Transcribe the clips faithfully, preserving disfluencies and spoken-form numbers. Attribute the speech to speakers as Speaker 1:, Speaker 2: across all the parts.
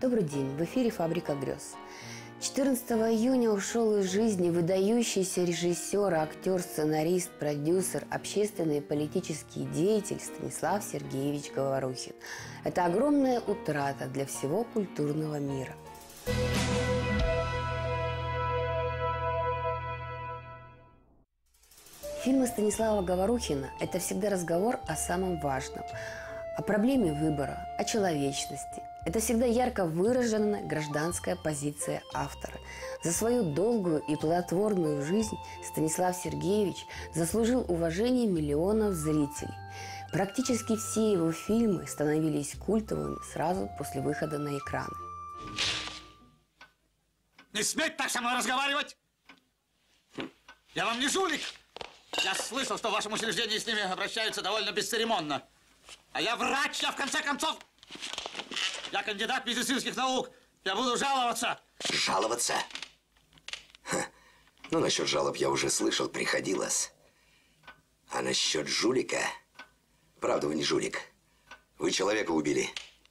Speaker 1: Добрый день, в эфире «Фабрика грез». четырнадцатого июня ушел из жизни выдающийся режиссер, актер, сценарист, продюсер, общественный и политический деятель Станислав Сергеевич Говорухин. Это огромная утрата для всего культурного мира. Фильмы Станислава Говорухина – это всегда разговор о самом важном, о проблеме выбора, о человечности. Это всегда ярко выраженная гражданская позиция автора. За свою долгую и плодотворную жизнь Станислав Сергеевич заслужил уважение миллионов зрителей. Практически все его фильмы становились культовыми сразу после выхода на экраны.
Speaker 2: Не сметь так со мной разговаривать! Я вам не жулик! Я слышал, что в вашем учреждении с ними обращаются довольно бесцеремонно. А я врач, я в конце концов... Я кандидат медицинских наук. Я буду жаловаться.
Speaker 3: Жаловаться? Ха. Ну, насчет жалоб я уже слышал, приходилось. А насчет жулика... Правда, вы не жулик. Вы человека убили.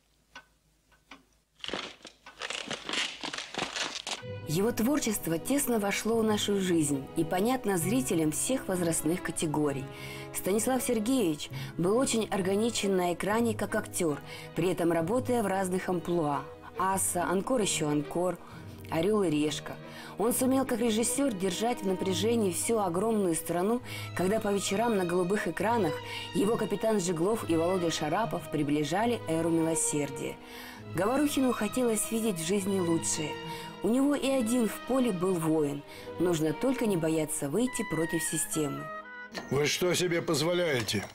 Speaker 1: Его творчество тесно вошло в нашу жизнь и понятно зрителям всех возрастных категорий. Станислав Сергеевич был очень органичен на экране как актер, при этом работая в разных амплуа. Аса, Анкор еще Анкор, Орел и Решка. Он сумел как режиссер держать в напряжении всю огромную страну, когда по вечерам на голубых экранах его капитан Жиглов и Володя Шарапов приближали эру милосердия. Говорухину хотелось видеть в жизни лучшее. У него и один в поле был воин. Нужно только не бояться выйти против системы.
Speaker 4: Вы что себе позволяете?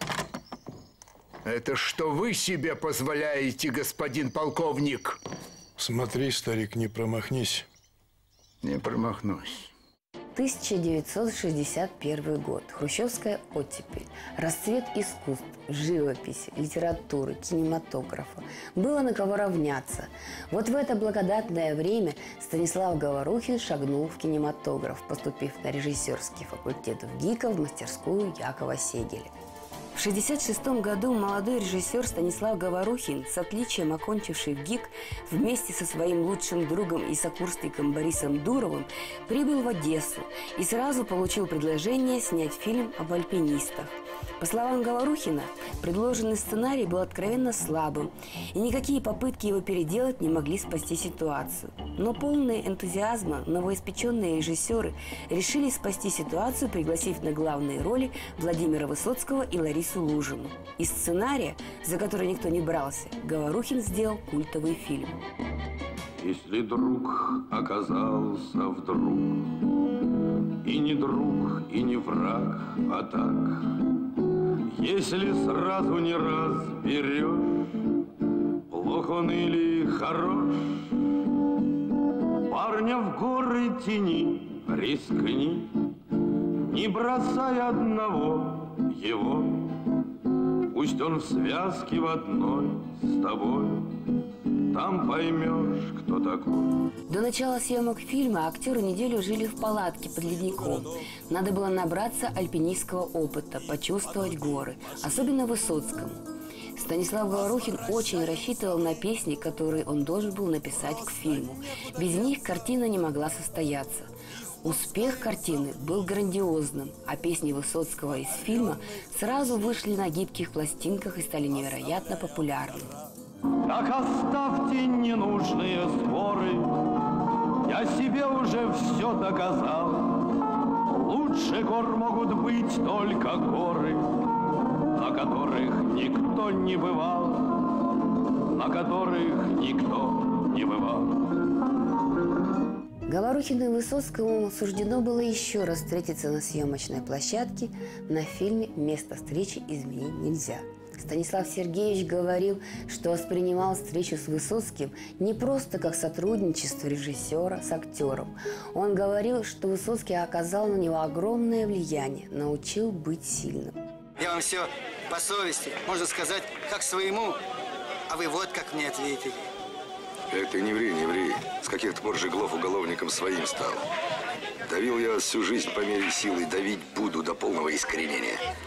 Speaker 5: Это что вы себе позволяете, господин полковник?
Speaker 4: Смотри, старик, не промахнись.
Speaker 5: Не промахнусь.
Speaker 1: тысяча девятьсот шестьдесят первый год. Хрущевская оттепель. Расцвет искусств, живописи, литературы, кинематографа. Было на кого равняться. Вот в это благодатное время Станислав Говорухин шагнул в кинематограф, поступив на режиссерский факультет в ГИКа в мастерскую Якова Сегеля. В шестьдесят шестом году молодой режиссер Станислав Говорухин, с отличием окончивший в ГИК, вместе со своим лучшим другом и сокурсником Борисом Дуровым прибыл в Одессу и сразу получил предложение снять фильм об альпинистах. По словам Говорухина, предложенный сценарий был откровенно слабым, и никакие попытки его переделать не могли спасти ситуацию. Но полные энтузиазма новоиспеченные режиссеры решили спасти ситуацию, пригласив на главные роли Владимира Высоцкого и Ларису Лужину. Из сценария, за который никто не брался, Говорухин сделал культовый фильм.
Speaker 6: Если друг оказался вдруг, и не друг, и не враг, а так, если сразу не разберешь, плох он или хорош, парня в горы тяни, рискни, не бросай одного его, пусть он в связке в одной с тобой, там поймешь, кто такой.
Speaker 1: До начала съемок фильма актеры неделю жили в палатке под ледником. Надо было набраться альпинистского опыта, почувствовать горы, особенно Высоцкому. Станислав Говорухин очень рассчитывал на песни, которые он должен был написать к фильму. Без них картина не могла состояться. Успех картины был грандиозным, а песни Высоцкого из фильма сразу вышли на гибких пластинках и стали невероятно популярными.
Speaker 6: Так оставьте ненужные споры, я себе уже все доказал. Лучше гор могут быть только горы, на которых никто не бывал, на которых никто не бывал.
Speaker 1: Говорухину и Высоцкому суждено было еще раз встретиться на съемочной площадке. На фильме «Место встречи изменить нельзя». Станислав Сергеевич говорил, что воспринимал встречу с Высоцким не просто как сотрудничество режиссера с актером. Он говорил, что Высоцкий оказал на него огромное влияние, научил быть сильным.
Speaker 7: Я вам все по совести, можно сказать, как своему, а вы вот как мне ответили.
Speaker 8: Эх ты, не ври, не ври. С каких-то пор Жиглов уголовником своим стал. Давил я всю жизнь по мере силы, давить буду до полного искоренения.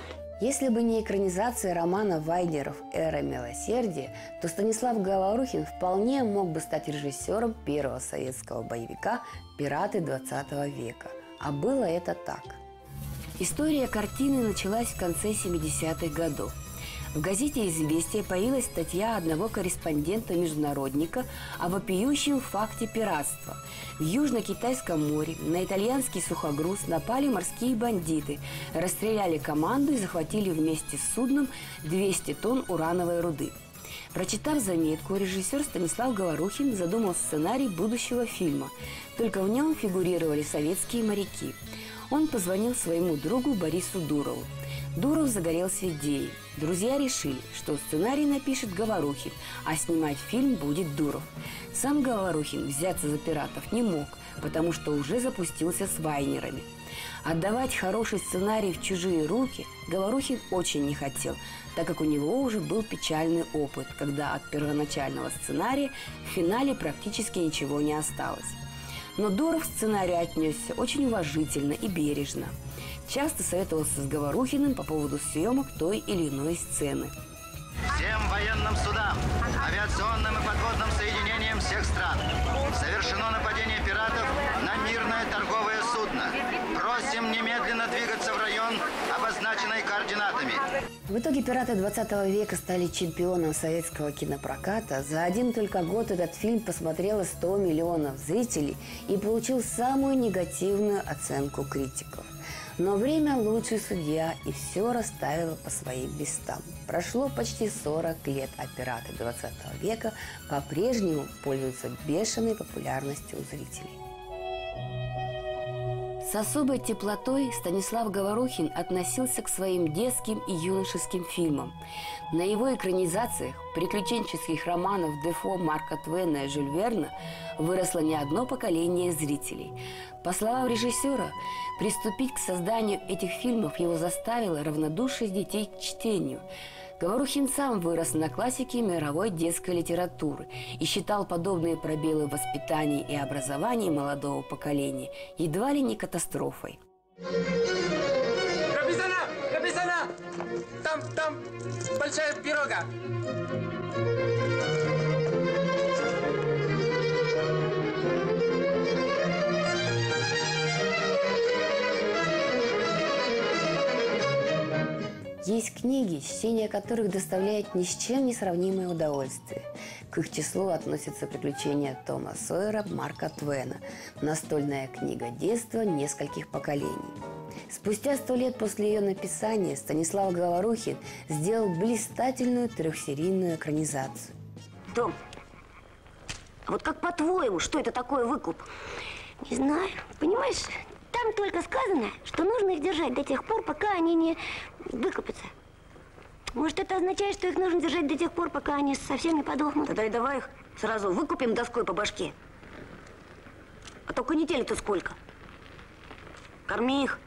Speaker 1: Если бы не экранизация романа Вайнеров «Эра милосердия», то Станислав Говорухин вполне мог бы стать режиссером первого советского боевика «Пираты двадцатого века». А было это так. История картины началась в конце семидесятых годов. В газете «Известия» появилась статья одного корреспондента-международника о вопиющем факте пиратства. В Южно-Китайском море на итальянский сухогруз напали морские бандиты, расстреляли команду и захватили вместе с судном двести тонн урановой руды. Прочитав заметку, режиссер Станислав Говорухин задумал сценарий будущего фильма, только в нем фигурировали советские моряки. Он позвонил своему другу Борису Дурову. Дуров загорелся идеей. Друзья решили, что сценарий напишет Говорухин, а снимать фильм будет Дуров. Сам Говорухин взяться за пиратов не мог, потому что уже запустился с Вайнерами. Отдавать хороший сценарий в чужие руки Говорухин очень не хотел, так как у него уже был печальный опыт, когда от первоначального сценария в финале практически ничего не осталось. Но Дуров к сценарию отнесся очень уважительно и бережно. Часто советовался с Говорухиным по поводу съемок той или иной сцены.
Speaker 7: Всем военным судам, авиационным и подводным соединениям всех стран совершено нападение пиратов на мирное торговое судно. Просим немедленно двигаться в район, обозначенный координатами.
Speaker 1: В итоге «Пираты двадцатого века» стали чемпионом советского кинопроката. За один только год этот фильм посмотрело сто миллионов зрителей и получил самую негативную оценку критиков. Но время – лучший судья, и все расставило по своим местам. Прошло почти сорок лет, а «Пираты двадцатого века» по-прежнему пользуются бешеной популярностью у зрителей. С особой теплотой Станислав Говорухин относился к своим детским и юношеским фильмам. На его экранизациях приключенческих романов Дефо, Марка Твена и Жюль Верна выросло не одно поколение зрителей. По словам режиссера, приступить к созданию этих фильмов его заставило равнодушие детей к чтению. Говорухин сам вырос на классике мировой детской литературы и считал подобные пробелы в воспитании и образовании молодого поколения едва ли не катастрофой.
Speaker 9: Капитана! Капитана! Там, там большая пирога!
Speaker 1: Есть книги, чтение которых доставляет ни с чем не сравнимое удовольствие. К их числу относятся «Приключения Тома Сойера» Марка Твена, настольная книга детства нескольких поколений. Спустя сто лет после ее написания Станислав Говорухин сделал блистательную трехсерийную экранизацию.
Speaker 10: Том, а вот как по-твоему, что это такое выкуп?
Speaker 11: Не знаю. Понимаешь, там только сказано, что нужно их держать до тех пор, пока они не выкупятся. Может, это означает, что их нужно держать до тех пор, пока они совсем не подохнут?
Speaker 10: Тогда и давай их сразу выкупим доской по башке. А то канители-то сколько? Корми их.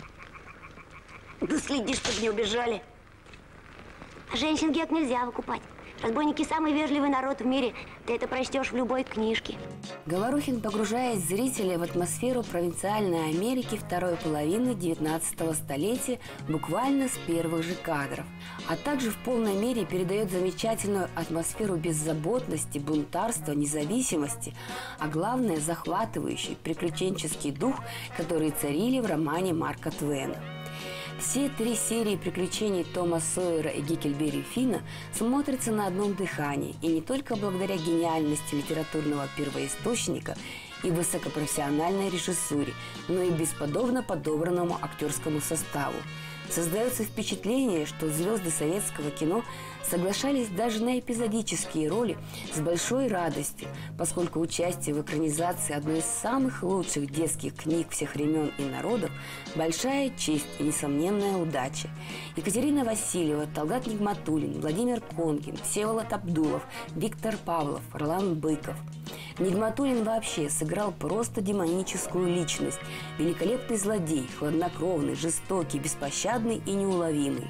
Speaker 10: Да следи, чтобы не убежали.
Speaker 11: А женщин, Гек, нельзя выкупать. Разбойники – самый вежливый народ в мире. Ты это прочтешь в любой книжке.
Speaker 1: Говорухин погружает зрителя в атмосферу провинциальной Америки второй половины девятнадцатого столетия буквально с первых же кадров, а также в полной мере передает замечательную атмосферу беззаботности, бунтарства, независимости, а главное – захватывающий приключенческий дух, которые царили в романе Марка Твена. Все три серии приключений Тома Сойера и Гекльберри Финна смотрятся на одном дыхании, и не только благодаря гениальности литературного первоисточника и высокопрофессиональной режиссуре, но и бесподобно подобранному актерскому составу. Создается впечатление, что звезды советского кино соглашались даже на эпизодические роли с большой радостью, поскольку участие в экранизации одной из самых лучших детских книг всех времен и народов – большая честь и несомненная удача. Екатерина Васильева, Талгат Нигматуллин, Владимир Конкин, Всеволод Абдулов, Виктор Павлов, Ролан Быков. Нигматуллин вообще сыграл просто демоническую личность. Великолепный злодей, хладнокровный, жестокий, беспощадный и неуловимый.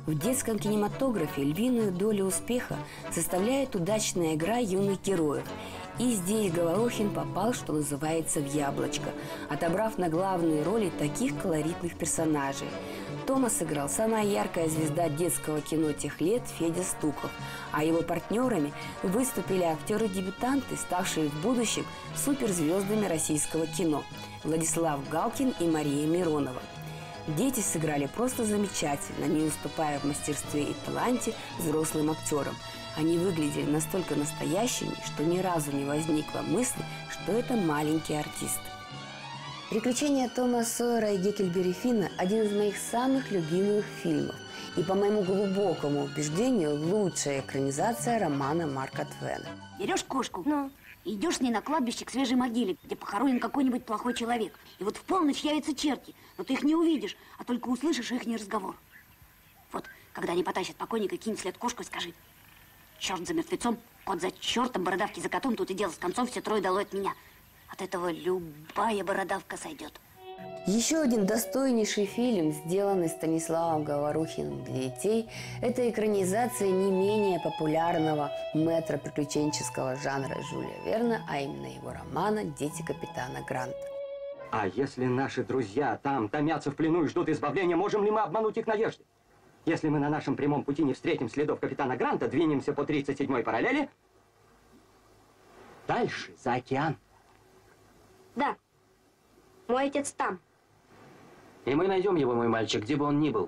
Speaker 1: В детском кинематографе львиную долю успеха составляет удачная игра юных героев. И здесь Говорухин попал, что называется, в яблочко, отобрав на главные роли таких колоритных персонажей. Тома сыграл самая яркая звезда детского кино тех лет Федя Стуков, а его партнерами выступили актеры-дебютанты, ставшие в будущем суперзвездами российского кино – Владислав Галкин и Мария Миронова. Дети сыграли просто замечательно, не уступая в мастерстве и таланте взрослым актерам. Они выглядели настолько настоящими, что ни разу не возникла мысли, что это маленькие артисты. «Приключения Тома Сойера и Гекльберри Финна» – один из моих самых любимых фильмов. И, по моему глубокому убеждению, лучшая экранизация романа Марка Твена.
Speaker 10: Берешь кошку, ну, и идешь с ней на кладбище к свежей могиле, где похоронен какой-нибудь плохой человек. И вот в полночь явятся черти, но ты их не увидишь, а только услышишь их разговор. Вот, когда они потащат покойника, кинь вслед кошку и скажи: черт за мертвецом, кот за чертом, бородавки за котом, тут и дело с концом, все трое долой от меня. От этого любая бородавка сойдет.
Speaker 1: Еще один достойнейший фильм, сделанный Станиславом Говорухиным для детей, это экранизация не менее популярного мэтра приключенческого жанра Жюля Верна, а именно его романа «Дети капитана Гранта».
Speaker 12: А если наши друзья там томятся в плену и ждут избавления, можем ли мы обмануть их надежды? Если мы на нашем прямом пути не встретим следов капитана Гранта, двинемся по тридцать седьмой параллели дальше, за океан.
Speaker 11: Да, мой отец там.
Speaker 12: И мы найдем его, мой мальчик, где бы он ни был.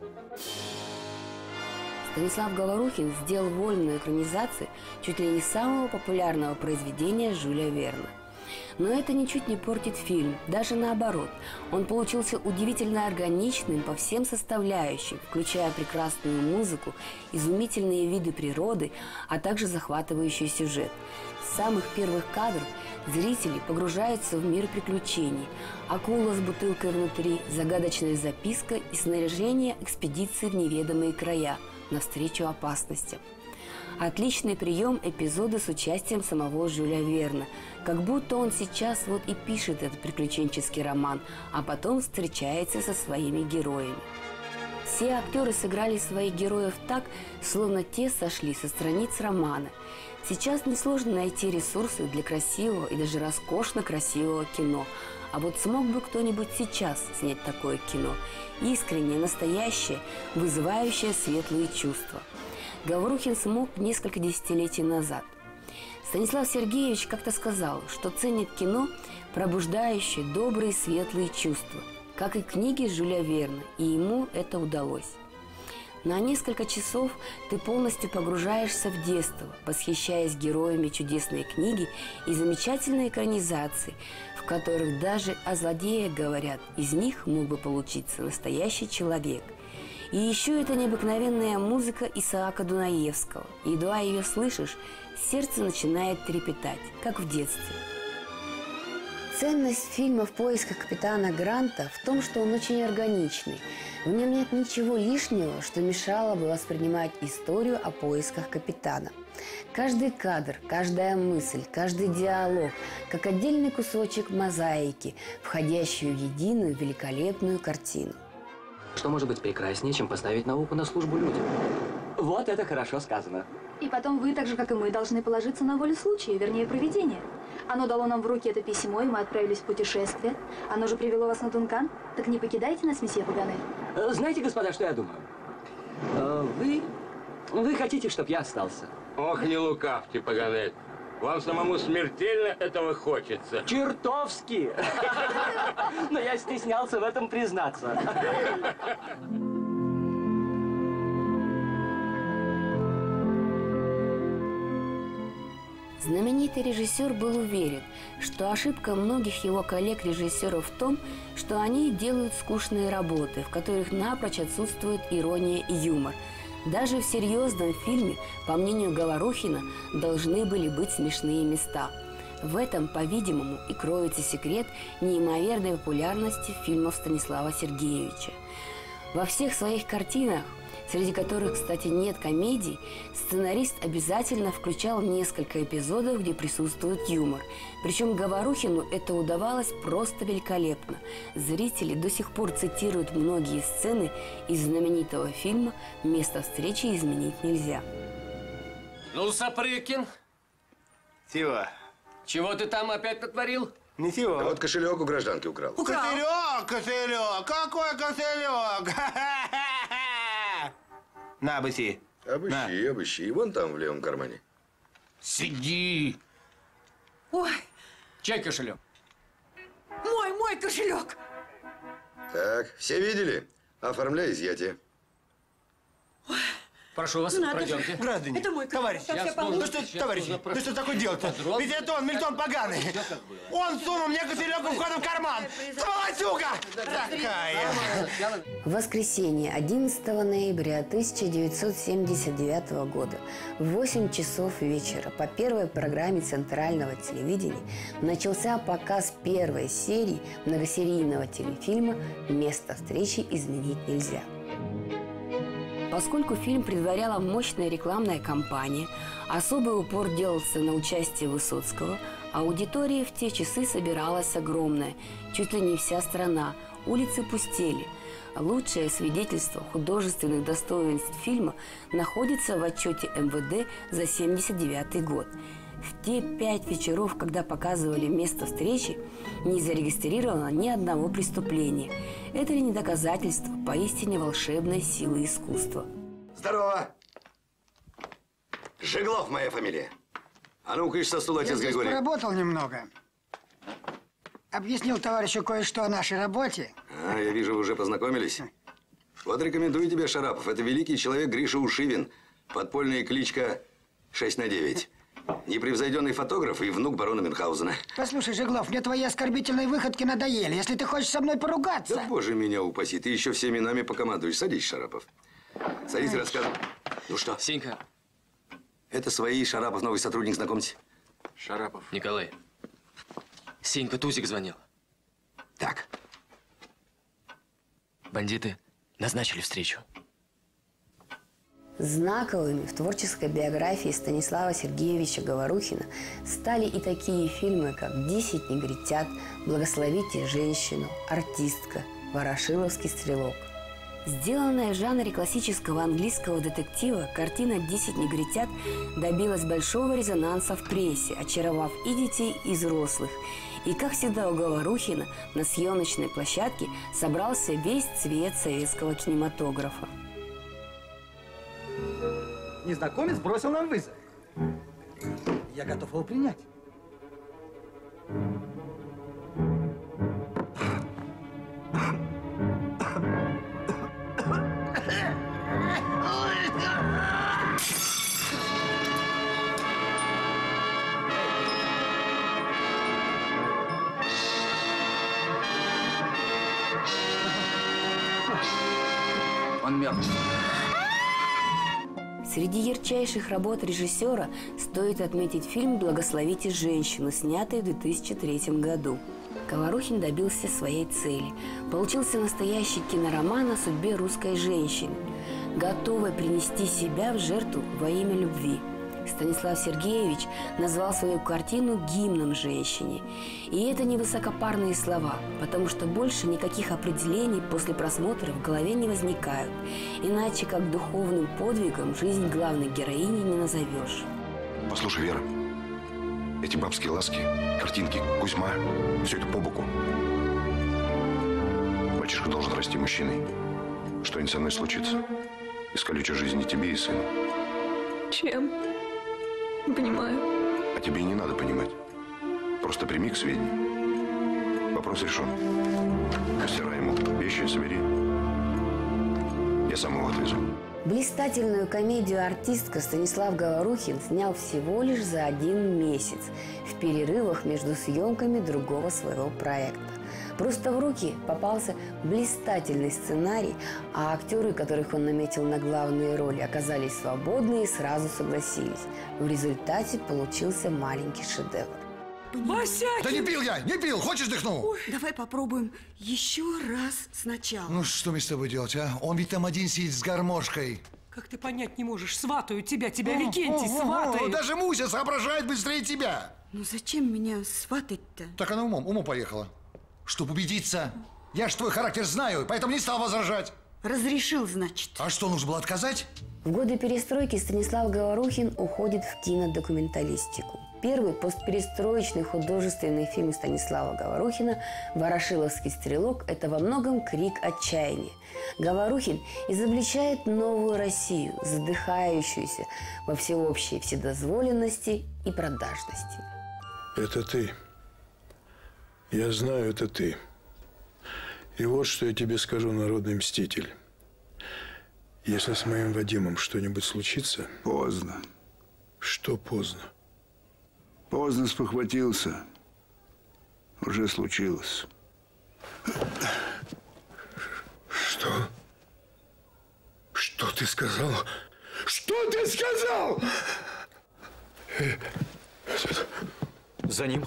Speaker 1: Станислав Говорухин сделал вольную экранизацию чуть ли не самого популярного произведения Жюля Верна. Но это ничуть не портит фильм, даже наоборот. Он получился удивительно органичным по всем составляющим, включая прекрасную музыку, изумительные виды природы, а также захватывающий сюжет. С самых первых кадров зрители погружаются в мир приключений. Акула с бутылкой внутри, загадочная записка и снаряжение экспедиции в неведомые края навстречу опасностям. Отличный прием эпизода с участием самого Жюля Верна. Как будто он сейчас вот и пишет этот приключенческий роман, а потом встречается со своими героями. Все актеры сыграли своих героев так, словно те сошли со страниц романа. Сейчас несложно найти ресурсы для красивого и даже роскошно красивого кино. А вот смог бы кто-нибудь сейчас снять такое кино? Искреннее, настоящее, вызывающее светлые чувства. Говорухин смог несколько десятилетий назад. Станислав Сергеевич как-то сказал, что ценит кино, пробуждающее добрые светлые чувства, как и книги Жюля Верна, и ему это удалось. На несколько часов ты полностью погружаешься в детство, восхищаясь героями чудесной книги и замечательной экранизации, в которых даже о злодеях говорят, из них мог бы получиться настоящий человек. И еще это необыкновенная музыка Исаака Дунаевского. Едва ее слышишь, сердце начинает трепетать, как в детстве. Ценность фильма «В поисках капитана Гранта» в том, что он очень органичный. В нем нет ничего лишнего, что мешало бы воспринимать историю о поисках капитана. Каждый кадр, каждая мысль, каждый диалог, как отдельный кусочек мозаики, входящий в единую великолепную картину.
Speaker 12: Что может быть прекраснее, чем поставить науку на службу людям? Вот это хорошо сказано.
Speaker 13: И потом вы, так же, как и мы, должны положиться на волю случая, вернее, провидения. Оно дало нам в руки это письмо, и мы отправились в путешествие. Оно же привело вас на Дункан. Так не покидайте нас, месье Паганель.
Speaker 12: Знаете, господа, что я думаю? Вы... Вы хотите, чтобы я остался?
Speaker 14: Ох, не лукавьте, Паганель. Вам самому смертельно этого хочется.
Speaker 12: Чертовски! Но я стеснялся в этом признаться.
Speaker 1: Знаменитый режиссер был уверен, что ошибка многих его коллег-режиссеров в том, что они делают скучные работы, в которых напрочь отсутствует ирония и юмор. Даже в серьезном фильме, по мнению Говорухина, должны были быть смешные места. В этом, по-видимому, и кроется секрет неимоверной популярности фильмов Станислава Сергеевича. Во всех своих картинах среди которых, кстати, нет комедий, сценарист обязательно включал несколько эпизодов, где присутствует юмор. Причем Говорухину это удавалось просто великолепно. Зрители до сих пор цитируют многие сцены из знаменитого фильма «Место встречи изменить нельзя».
Speaker 9: Ну, Сапрыкин.
Speaker 15: Чего?
Speaker 9: Чего ты там опять натворил?
Speaker 15: Ничего.
Speaker 3: А вот кошелек у гражданки украл.
Speaker 15: Украл? Кошелек, кошелек. Какой кошелек? На, обыщи.
Speaker 3: Обыщи, обыщи. Вон там, в левом кармане.
Speaker 9: Сиди.
Speaker 16: Ой,
Speaker 9: Чей кошелек?
Speaker 16: мой, мой кошелек.
Speaker 3: Так, все видели? Оформляй изъятие.
Speaker 9: Прошу вас,
Speaker 16: Надо
Speaker 9: пройдемте.
Speaker 16: же.
Speaker 15: Граждане,
Speaker 16: Это мой
Speaker 15: товарищ,
Speaker 16: кошелек.
Speaker 15: ну что, товарищ, ну что такое дело-то? Ведь это он, Мильтон поганый. Он сунул мне кошелек у входа в карман. Сволочуга! Такая.
Speaker 1: В воскресенье одиннадцатого ноября тысяча девятьсот семьдесят девятого года в восемь часов вечера по первой программе Центрального телевидения начался показ первой серии многосерийного телефильма «Место встречи изменить нельзя». Поскольку фильм предваряла мощная рекламная кампания, особый упор делался на участие Высоцкого, аудитория в те часы собиралась огромная, чуть ли не вся страна, улицы пустели. Лучшее свидетельство художественных достоинств фильма находится в отчете эм вэ дэ за семьдесят девятый год. В те пять вечеров, когда показывали «Место встречи», не зарегистрировано ни одного преступления. Это ли не доказательство поистине волшебной силы искусства?
Speaker 3: Здорово! Жеглов моя фамилия. А ну, кыш со стула, отец
Speaker 17: Я
Speaker 3: Григорий.
Speaker 17: Я поработал немного. Объяснил товарищу кое-что о нашей работе.
Speaker 3: А, я вижу, вы уже познакомились. Вот рекомендую тебе, Шарапов. Это великий человек Гриша Ушивин. Подпольная кличка шесть на девять. Непревзойденный фотограф и внук барона Мюнхгаузена.
Speaker 17: Послушай, Жеглов, мне твои оскорбительные выходки надоели. Если ты хочешь со мной поругаться...
Speaker 3: Да, боже меня упаси, ты еще всеми нами покомандуешь. Садись, Шарапов. Садись и рассказывай. Ну что?
Speaker 9: Сенька.
Speaker 3: Это свои, Шарапов, новый сотрудник, знакомьтесь.
Speaker 9: Шарапов. Николай. Сенька, Тузик звонил.
Speaker 3: Так.
Speaker 9: Бандиты назначили встречу.
Speaker 1: Знаковыми в творческой биографии Станислава Сергеевича Говорухина стали и такие фильмы, как «Десять негритят», «Благословите женщину», «Артистка», «Ворошиловский стрелок». Сделанная в жанре классического английского детектива, картина «Десять негритят» добилась большого резонанса в прессе, очаровав и детей, и взрослых. И, как всегда у Говорухина, на съемочной площадке собрался весь цвет советского кинематографа.
Speaker 18: Незнакомец бросил нам вызов. Я готов его принять.
Speaker 9: Он мертв.
Speaker 1: Среди ярчайших работ режиссера стоит отметить фильм «Благословите женщину», снятый в две тысячи третьем году. Говорухин добился своей цели. Получился настоящий кинороман о судьбе русской женщины, готовой принести себя в жертву во имя любви. Станислав Сергеевич назвал свою картину гимном женщине. И это не высокопарные слова, потому что больше никаких определений после просмотра в голове не возникают. Иначе как духовным подвигом жизнь главной героини не назовешь.
Speaker 8: Послушай, Вера, эти бабские ласки, картинки, Кузьма, все это по боку. Мальчишка должен расти мужчиной. Что-нибудь со мной случится. Искалечу жизнь и тебе, и сыну.
Speaker 19: Чем? Не понимаю.
Speaker 8: А тебе и не надо понимать. Просто прими к сведению. Вопрос решен. Постирай ему вещи, собери. Я сам его отвезу.
Speaker 1: Блистательную комедию «Артистка» Станислав Говорухин снял всего лишь за один месяц в перерывах между съемками другого своего проекта. Просто в руки попался блистательный сценарий, а актеры, которых он наметил на главные роли, оказались свободны и сразу согласились. В результате получился маленький шедевр.
Speaker 16: понимаю.
Speaker 20: Васякин!
Speaker 21: Да не пил я, не пил. Хочешь дыхну?
Speaker 16: Ой, давай попробуем еще раз сначала.
Speaker 21: Ну что мне с тобой делать, а? Он ведь там один сидит с гармошкой.
Speaker 20: Как ты понять не можешь? Сватают тебя, тебя
Speaker 21: О,
Speaker 20: Викентий
Speaker 21: о, о,
Speaker 20: сватает.
Speaker 21: Даже Муся соображает быстрее тебя.
Speaker 16: Ну зачем меня сватать-то?
Speaker 21: Так она умом, умом поехала. Чтобы убедиться. Я ж твой характер знаю, поэтому не стал возражать.
Speaker 16: Разрешил, значит.
Speaker 21: А что, нужно было отказать?
Speaker 1: В годы перестройки Станислав Говорухин уходит в кинодокументалистику. Первый постперестроечный художественный фильм Станислава Говорухина «Ворошиловский стрелок» – это во многом крик отчаяния. Говорухин изобличает новую Россию, задыхающуюся во всеобщей вседозволенности и продажности.
Speaker 4: Это ты. Я знаю, это ты. И вот что я тебе скажу, народный мститель. Если с моим Вадимом что-нибудь случится...
Speaker 5: Поздно.
Speaker 4: Что поздно?
Speaker 5: Поздно спохватился. Уже случилось.
Speaker 4: Что? Что ты сказал? Что ты сказал?
Speaker 9: За ним.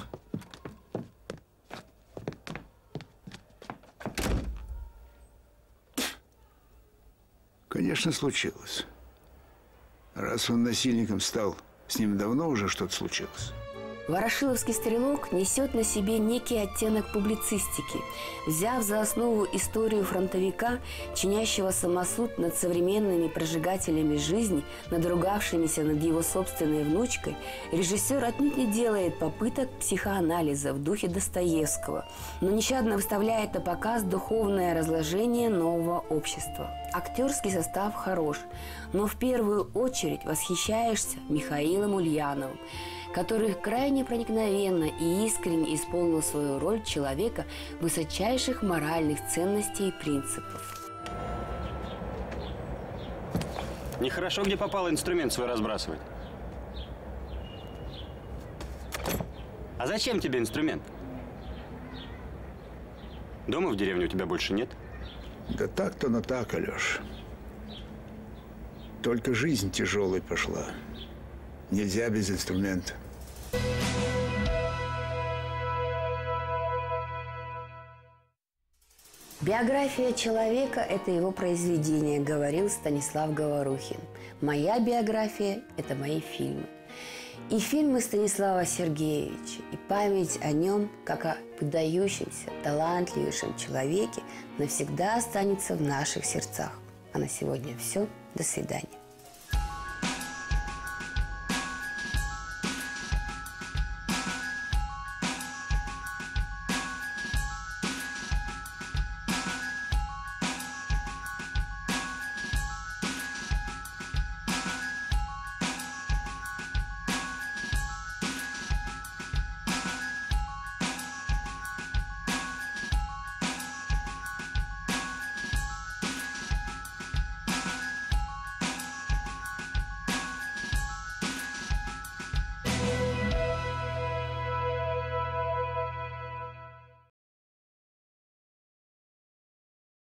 Speaker 5: Конечно, случилось. Раз он насильником стал, с ним давно уже что-то случилось.
Speaker 1: «Ворошиловский стрелок» несет на себе некий оттенок публицистики, взяв за основу историю фронтовика, чинящего самосуд над современными прожигателями жизни, надругавшимися над его собственной внучкой, режиссер отнюдь не делает попыток психоанализа в духе Достоевского, но нещадно выставляет на показ духовное разложение нового общества. Актерский состав хорош, но в первую очередь восхищаешься Михаилом Ульяновым, который крайне проникновенно и искренне исполнил свою роль человека высочайших моральных ценностей и принципов.
Speaker 22: Нехорошо, где попало, инструмент свой разбрасывать. А зачем тебе инструмент? Дома в деревне у тебя больше нет?
Speaker 5: Да так-то, но так, Алёш. Только жизнь тяжелой пошла. Нельзя без инструмента.
Speaker 1: Биография человека – это его произведение, говорил Станислав Говорухин. Моя биография – это мои фильмы. И фильмы Станислава Сергеевича, и память о нем, как о выдающемся, талантливейшем человеке, навсегда останется в наших сердцах. А на сегодня все. До свидания.